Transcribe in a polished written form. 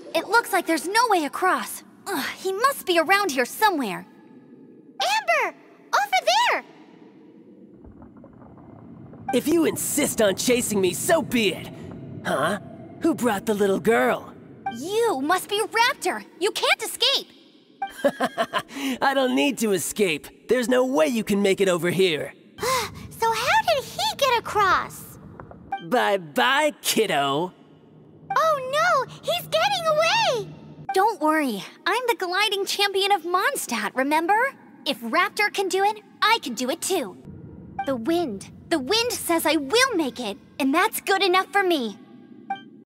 It looks like there's no way across. Ugh, he must be around here somewhere. Amber! Over there! If you insist on chasing me, so be it. Huh? Who brought the little girl? You must be Raptor. You can't escape. I don't need to escape. There's no way you can make it over here. So how did he get across? Bye-bye, kiddo. Oh no! He's getting away! Don't worry. I'm the gliding champion of Mondstadt, remember? If Raptor can do it, I can do it too. The wind says I will make it, and that's good enough for me.